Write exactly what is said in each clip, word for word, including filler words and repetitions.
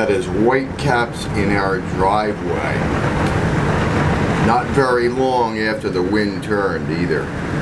that is white caps in our driveway. Not very long after the wind turned either.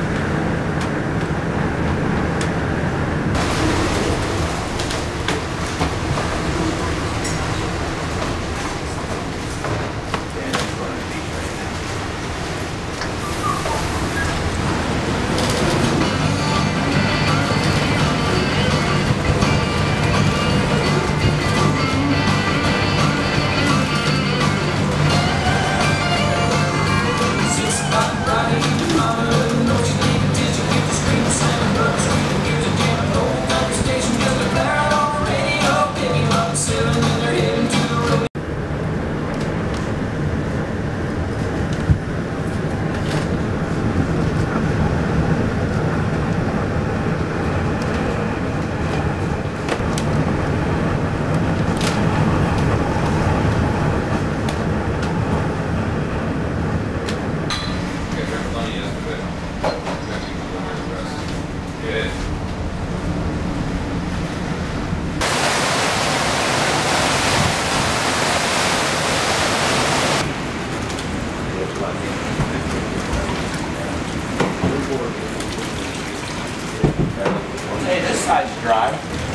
Hey, this side's dry.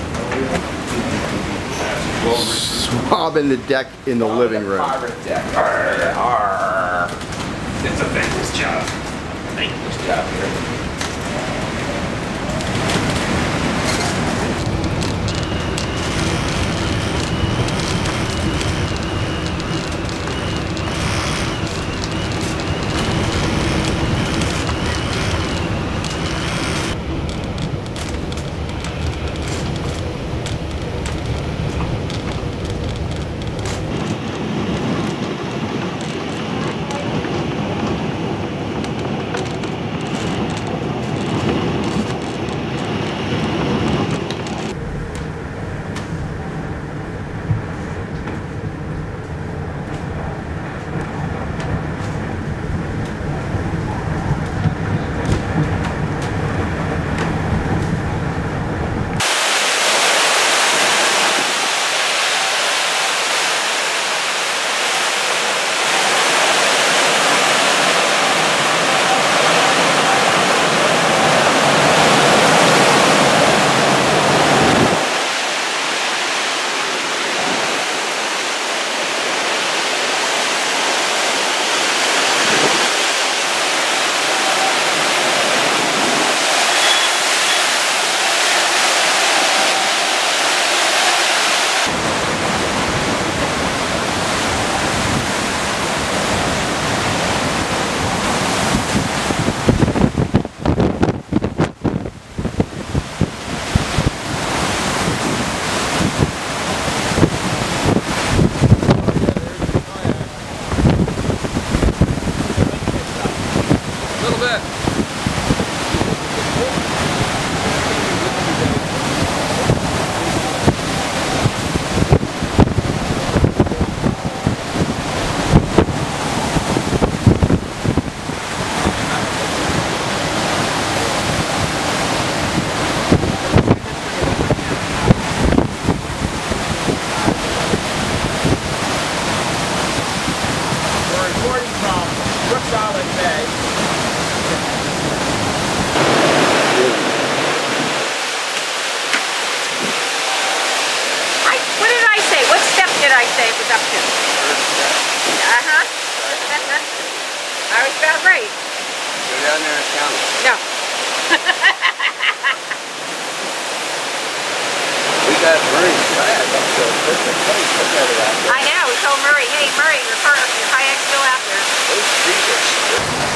Swabbing the deck in the living room. Pirate deck. Arr, arr. It's a thankless job. Thankless job here. Uh-huh. I was about right. Go down there and count it. No. We got Murray's kayak up to a perfect place. Look at it out there. I know. We told Murray, hey, Murray, your, car, your kayak's still out there. Those trees are